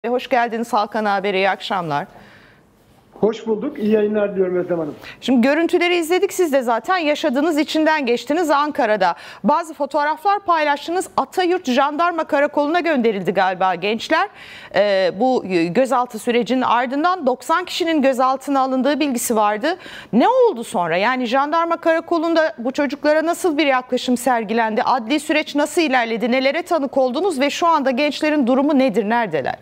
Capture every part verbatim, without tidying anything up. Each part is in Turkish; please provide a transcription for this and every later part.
Hoş geldiniz Halkan Haber'e, iyi akşamlar. Hoş bulduk. İyi yayınlar diliyorum Özlem Hanım. Şimdi görüntüleri izledik. Siz de zaten yaşadığınız, içinden geçtiniz Ankara'da. Bazı fotoğraflar paylaştınız. Atayurt Jandarma Karakolu'na gönderildi galiba gençler. Ee, bu gözaltı sürecinin ardından doksan kişinin gözaltına alındığı bilgisi vardı. Ne oldu sonra? Yani Jandarma Karakolu'nda bu çocuklara nasıl bir yaklaşım sergilendi? Adli süreç nasıl ilerledi? Nelere tanık oldunuz ve şu anda gençlerin durumu nedir? Neredeler?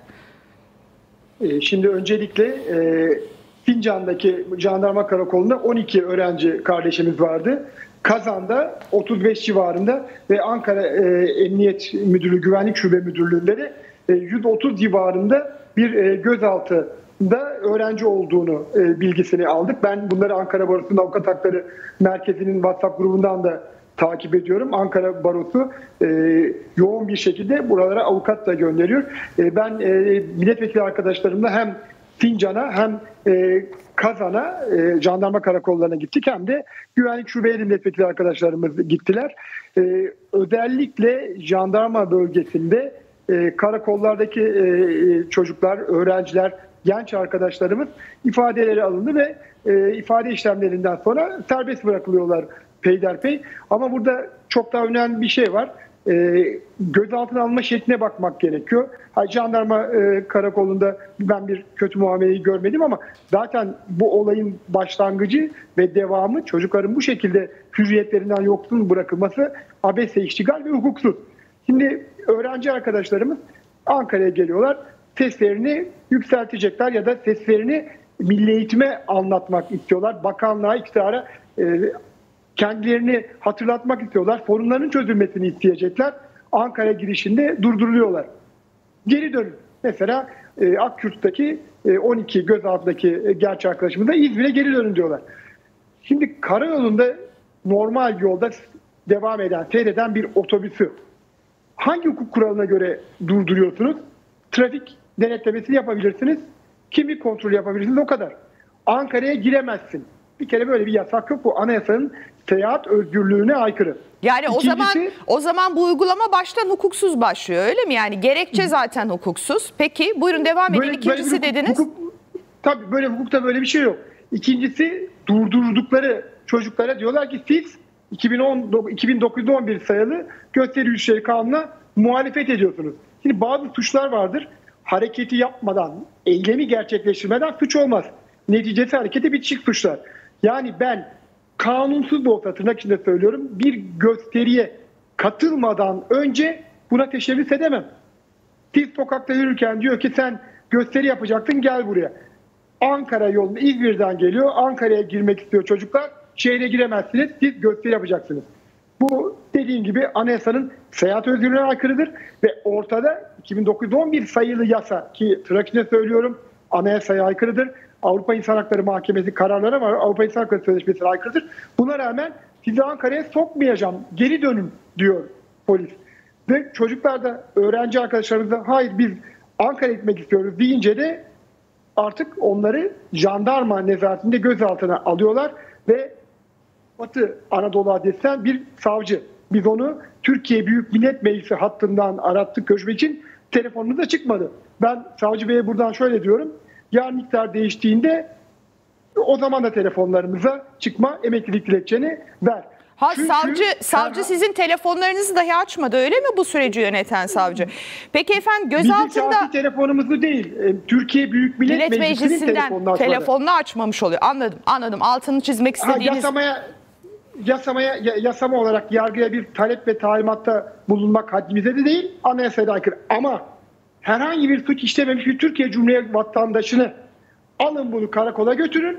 Şimdi öncelikle e, Fincan'daki Jandarma Karakolu'nda on iki öğrenci kardeşimiz vardı. Kazan'da otuz beş civarında ve Ankara e, Emniyet Müdürlüğü Güvenlik Şube Müdürlüğü'nde e, yüz otuz civarında bir e, gözaltında öğrenci olduğunu e, bilgisini aldık. Ben bunları Ankara Barosu'nun Avukat Hakları Merkezi'nin WhatsApp grubundan da takip ediyorum. Ankara Barosu e, yoğun bir şekilde buralara avukat da gönderiyor. E, ben e, milletvekili arkadaşlarımla hem Fincan'a hem e, Kazan'a e, jandarma karakollarına gittik, hem de güvenlik şubeye milletvekili arkadaşlarımız gittiler. E, özellikle jandarma bölgesinde e, karakollardaki e, çocuklar, öğrenciler, genç arkadaşlarımız ifadeleri alındı ve e, ifade işlemlerinden sonra serbest bırakılıyorlar peyderpey. Ama burada çok daha önemli bir şey var. E, gözaltına alma şekline bakmak gerekiyor. Ha, jandarma e, karakolunda ben bir kötü muameleyi görmedim ama zaten bu olayın başlangıcı ve devamı çocukların bu şekilde hürriyetlerinden yoksun bırakılması abese iştigal ve hukuksuz. Şimdi öğrenci arkadaşlarımız Ankara'ya geliyorlar. Seslerini yükseltecekler ya da seslerini milli eğitime anlatmak istiyorlar. Bakanlığa, iktidara e, kendilerini hatırlatmak istiyorlar. Sorunların çözülmesini isteyecekler. Ankara girişinde durduruluyorlar. Geri dönün. Mesela e, Akkürt'teki e, on iki gözaltındaki e, genç arkadaşımız da İzmir'e geri dönün diyorlar. Şimdi karayolunda normal yolda devam eden, seyreden bir otobüsü hangi hukuk kuralına göre durduruyorsunuz? Trafik denetlemesini yapabilirsiniz. Kimlik kontrolü yapabilirsiniz, o kadar. Ankara'ya giremezsin. Bir kere böyle bir yasak yok. Bu anayasanın seyahat özgürlüğüne aykırı. Yani İkincisi, o zaman o zaman bu uygulama baştan hukuksuz başlıyor, öyle mi? Yani gerekçe zaten hukuksuz. Peki buyurun devam edin. Böyle, İkincisi böyle dediniz. Hukuk, tabii böyle hukukta böyle bir şey yok. İkincisi, durdurdukları çocuklara diyorlar ki siz iki bin on, iki bin dokuz yüz on bir sayılı gösteri yürüyüşleri kanununa muhalefet ediyorsunuz. Şimdi bazı suçlar vardır. Hareketi yapmadan, eylemi gerçekleştirmeden suç olmaz. Neticesi hareketi bitişik suçlar. Yani ben kanunsuz da olsa, tırnak içinde söylüyorum, bir gösteriye katılmadan önce buna teşebbüs edemem. Siz sokakta yürürken diyor ki sen gösteri yapacaktın, gel buraya. Ankara yolunda İzmir'den geliyor. Ankara'ya girmek istiyor çocuklar. Şehre giremezsiniz. Siz gösteri yapacaksınız. Bu dediğim gibi anayasanın seyahat özgürlüğüne aykırıdır ve ortada iki bin dokuz yüz on bir sayılı yasa, ki tırnak içinde söylüyorum, anayasaya aykırıdır. Avrupa İnsan Hakları Mahkemesi kararları var. Avrupa İnsan Hakları Sözleşmesi'ne aykırıdır. Buna rağmen sizi Ankara'ya sokmayacağım, geri dönün diyor polis. Ve çocuklar da, öğrenci arkadaşlarımız da hayır biz Ankara'ya gitmek istiyoruz deyince de artık onları jandarma nezaretinde gözaltına alıyorlar ve Batı Anadolu Adliyesi'nden bir savcı. Biz onu Türkiye Büyük Millet Meclisi hattından arattık, görüşmek için telefonumuz da çıkmadı. Ben savcı beye buradan şöyle diyorum. Yarın miktar değiştiğinde o zaman da telefonlarımıza çıkma, emeklilik dilekçeni ver. Ha, Çünkü savcı savcı sizin telefonlarınızı dahi açmadı, öyle mi bu süreci yöneten savcı? Peki efendim gözaltında bizim telefonumuzu değil, Türkiye Büyük Millet, Millet Meclisi'nin Meclisi'nden telefonunu açmadı. telefonunu açmamış oluyor. Anladım. Anladım. Altını çizmek istediğiniz. Ha, yasamaya yasamaya yasama olarak yargıya bir talep ve talimatta bulunmak haddimize de değil, anayasaya aykırı. Ama herhangi bir suç işlememiş bir Türkiye Cumhuriyeti vatandaşını alın, bunu karakola götürün.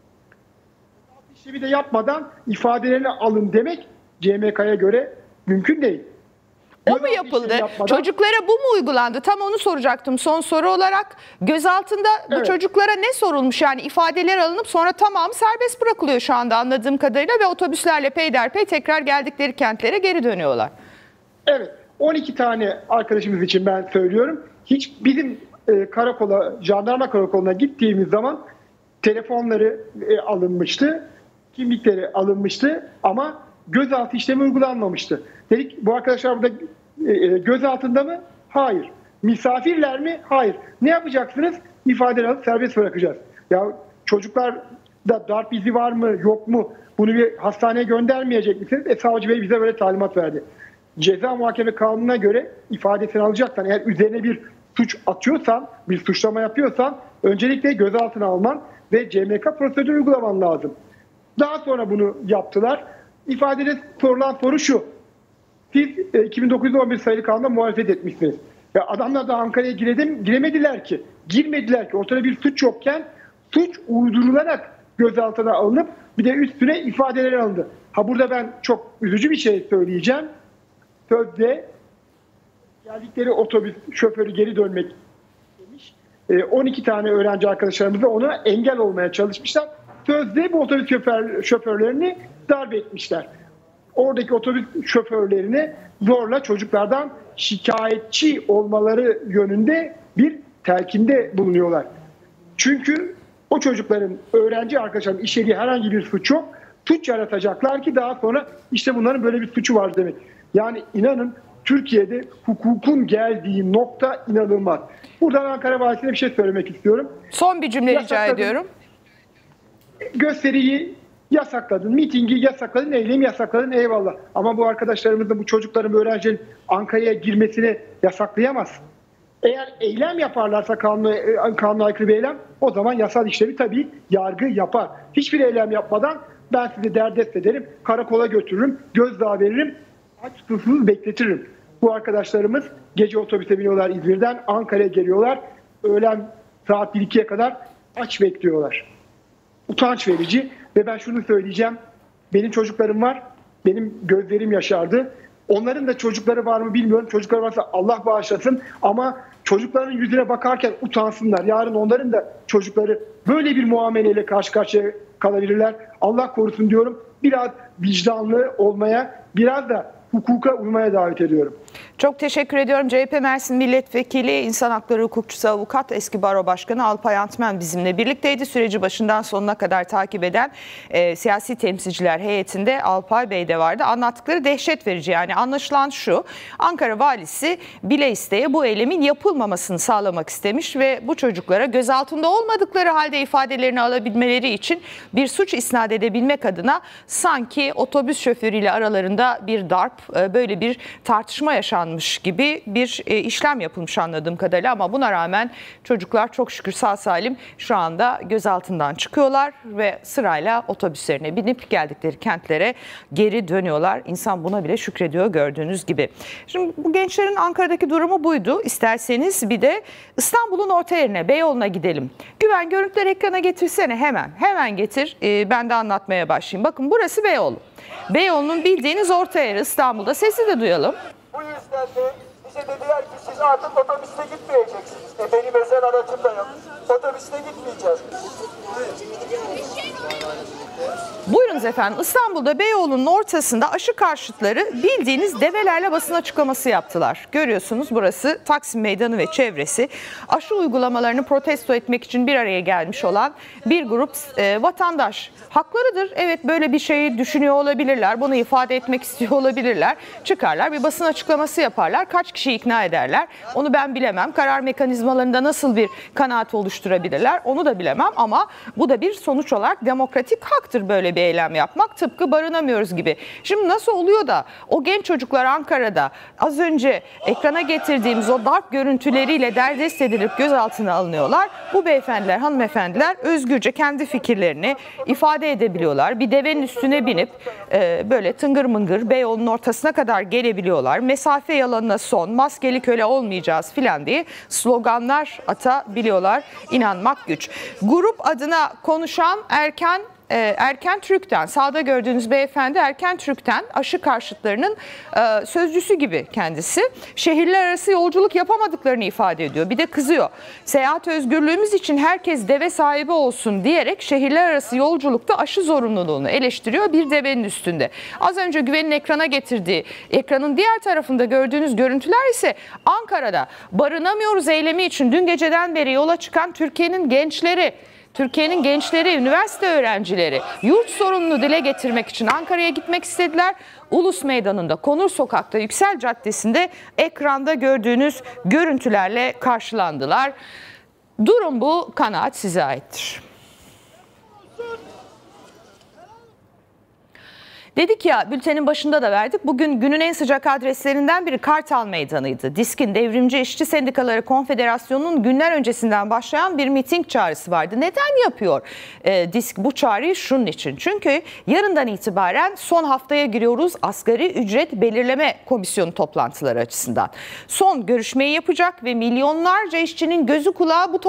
İşlemi de yapmadan ifadelerini alın demek C M K'ya göre mümkün değil. O mu yapıldı? Çocuklara bu mu uygulandı? Tam onu soracaktım son soru olarak. Gözaltında bu evet. Çocuklara ne sorulmuş? Yani ifadeler alınıp sonra tamam serbest bırakılıyor şu anda anladığım kadarıyla ve otobüslerle peyderpey tekrar geldikleri kentlere geri dönüyorlar. Evet. on iki tane arkadaşımız için ben söylüyorum. Hiç bizim e, karakola, jandarma karakoluna gittiğimiz zaman telefonları e, alınmıştı. Kimlikleri alınmıştı ama gözaltı işlemi uygulanmamıştı. Dedik bu arkadaşlar burada e, gözaltında mı? Hayır. Misafirler mi? Hayır. Ne yapacaksınız? İfadeleri alıp serbest bırakacağız. Ya çocuklar da darp izi var mı yok mu? Bunu bir hastaneye göndermeyecek misiniz? E, savcı bey bize böyle talimat verdi. Ceza muhakeme kanununa göre ifadesini alacaksan, eğer üzerine bir suç atıyorsan, bir suçlama yapıyorsan öncelikle gözaltına alman ve C M K prosedürü uygulaman lazım. Daha sonra bunu yaptılar. İfadede sorulan soru şu: siz iki bin dokuz yüz on bir sayılı kanuna muhalefet etmişsiniz. Ya adamlar da Ankara'ya giredim, giremediler ki. Girmediler ki. Ortada bir suç yokken suç uydurularak gözaltına alınıp bir de üstüne ifadeler alındı. Ha burada ben çok üzücü bir şey söyleyeceğim. Sözde geldikleri otobüs şoförü geri dönmek demiş. on iki tane öğrenci arkadaşlarımız da ona engel olmaya çalışmışlar. Sözde bu otobüs şoför, şoförlerini darp etmişler. Oradaki otobüs şoförlerini zorla çocuklardan şikayetçi olmaları yönünde bir telkinde bulunuyorlar. Çünkü o çocukların, öğrenci arkadaşların işlediği herhangi bir suç yok. Suç yaratacaklar ki daha sonra işte bunların böyle bir suçu var demek. Yani inanın Türkiye'de hukukun geldiği nokta inanılmaz. Buradan Ankara Valisi'ne bir şey söylemek istiyorum. Son bir cümle rica Yasakladın. ediyorum. Gösteriyi yasakladın, mitingi yasakladın, eylemi yasakladın, eyvallah. Ama bu arkadaşlarımızın, bu çocukların, bu öğrencilerin Ankara'ya girmesini yasaklayamaz. Eğer eylem yaparlarsa kanuna, kanuna aykırı bir eylem, o zaman yasal işlemi tabii yargı yapar. Hiçbir eylem yapmadan ben sizi derdest ederim, karakola götürürüm, gözdağı veririm, aç susuz bekletirim. Bu arkadaşlarımız gece otobüse biniyorlar İzmir'den, Ankara'ya geliyorlar. Öğlen saat bir ikiye kadar aç bekliyorlar. Utanç verici ve ben şunu söyleyeceğim. Benim çocuklarım var, benim gözlerim yaşardı. Onların da çocukları var mı bilmiyorum. Çocukları varsa Allah bağışlasın ama çocukların yüzüne bakarken utansınlar. Yarın onların da çocukları böyle bir muameleyle karşı karşıya kalabilirler. Allah korusun diyorum. Biraz vicdanlı olmaya, biraz da hukuka uymaya davet ediyorum. Çok teşekkür ediyorum. C H P Mersin Milletvekili, İnsan Hakları Hukukçusu, Avukat, eski Baro Başkanı Alpay Antmen bizimle birlikteydi. Süreci başından sonuna kadar takip eden e, siyasi temsilciler heyetinde Alpay Bey de vardı. Anlattıkları dehşet verici. Yani anlaşılan şu: Ankara Valisi bile isteye bu eylemin yapılmamasını sağlamak istemiş ve bu çocuklara gözaltında olmadıkları halde ifadelerini alabilmeleri için bir suç isnat edebilmek adına sanki otobüs şoförüyle aralarında bir darp, e, böyle bir tartışma yaşanmış gibi bir e, işlem yapılmış anladığım kadarıyla, ama buna rağmen çocuklar çok şükür sağ salim şu anda gözaltından çıkıyorlar ve sırayla otobüslerine binip geldikleri kentlere geri dönüyorlar. İnsan buna bile şükrediyor gördüğünüz gibi. Şimdi bu gençlerin Ankara'daki durumu buydu. İsterseniz bir de İstanbul'un orta yerine, Beyoğlu'na gidelim. Güven, görüntüleri ekrana getirsene hemen. Hemen getir. Ee, ben de anlatmaya başlayayım. Bakın burası Beyoğlu. Beyoğlu'nun bildiğiniz orta yeri İstanbul'da. Sesi de duyalım. Bu yüzden de bize dediler ki siz artık otobüste gitmeyeceksiniz. E benim özel aracım da yok. Otobüste gitmeyeceğiz. Buyurunuz efendim, İstanbul'da Beyoğlu'nun ortasında aşı karşıtları bildiğiniz develerle basın açıklaması yaptılar. Görüyorsunuz, burası Taksim Meydanı ve çevresi. Aşı uygulamalarını protesto etmek için bir araya gelmiş olan bir grup e, vatandaş. Haklarıdır, evet, böyle bir şeyi düşünüyor olabilirler, bunu ifade etmek istiyor olabilirler. Çıkarlar, bir basın açıklaması yaparlar. Kaç kişi ikna ederler onu ben bilemem. Karar mekanizmalarında nasıl bir kanaat oluşturabilirler onu da bilemem, ama bu da bir sonuç olarak demokratik haktır böyle bir eylem yapmak, tıpkı barınamıyoruz gibi. Şimdi nasıl oluyor da o genç çocuklar Ankara'da az önce ekrana getirdiğimiz o darp görüntüleriyle derdest edilip gözaltına alınıyorlar? Bu beyefendiler, hanımefendiler özgürce kendi fikirlerini ifade edebiliyorlar. Bir devenin üstüne binip e, böyle tıngır mıngır Beyoğlu'nun ortasına kadar gelebiliyorlar. Mesafe yalanına son, maskeli köle olmayacağız filan diye sloganlar atabiliyorlar. İnanmak güç. Grup adına konuşan Erken Erken Türk'ten, sağda gördüğünüz beyefendi Erken Türk'ten, aşı karşıtlarının e, sözcüsü gibi kendisi. Şehirler arası yolculuk yapamadıklarını ifade ediyor. Bir de kızıyor. Seyahat özgürlüğümüz için herkes deve sahibi olsun diyerek şehirler arası yolculukta aşı zorunluluğunu eleştiriyor bir devenin üstünde. Az önce Güven'in ekrana getirdiği, ekranın diğer tarafında gördüğünüz görüntüler ise Ankara'da barınamıyoruz eylemi için dün geceden beri yola çıkan Türkiye'nin gençleri. Türkiye'nin gençleri, üniversite öğrencileri yurt sorununu dile getirmek için Ankara'ya gitmek istediler. Ulus Meydanı'nda, Konur Sokak'ta, Yüksel Caddesi'nde ekranda gördüğünüz görüntülerle karşılandılar. Durum bu, kanaat size aittir. Dedik ya, bültenin başında da verdik. Bugün günün en sıcak adreslerinden biri Kartal Meydanı'ydı. DİSK'in Devrimci İşçi Sendikaları Konfederasyonu'nun günler öncesinden başlayan bir miting çağrısı vardı. Neden yapıyor e, DİSK bu çağrıyı? Şunun için. Çünkü yarından itibaren son haftaya giriyoruz asgari ücret belirleme komisyonu toplantıları açısından. Son görüşmeyi yapacak ve milyonlarca işçinin gözü kulağı bu